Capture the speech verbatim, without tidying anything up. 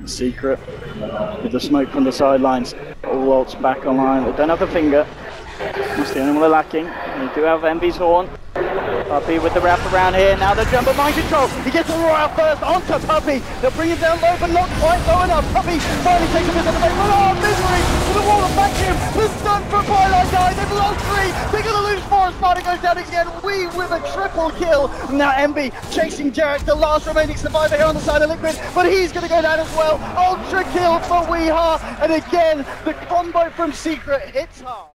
Secret with the smoke from the sidelines. All ults back online. They don't have the finger. That's the only one they're lacking. They do have Envy's horn. Puppey with the wrap around here. Now the jump of mind control. He gets the roar out first onto Puppey. They'll bring him down low, but not quite low enough. Puppey finally takes a bit of the bait. Oh, misery! With the wall of vacuum. It's done for Twilight Guy. They've lost three. They're going to lose four. Sparta goes down again. We with a triple kill. Now Envy chasing Jarek, the last remaining survivor here on the side of Liquid, but he's going to go down as well. Ultra kill for Weeha. And again, the combo from Secret hits hard.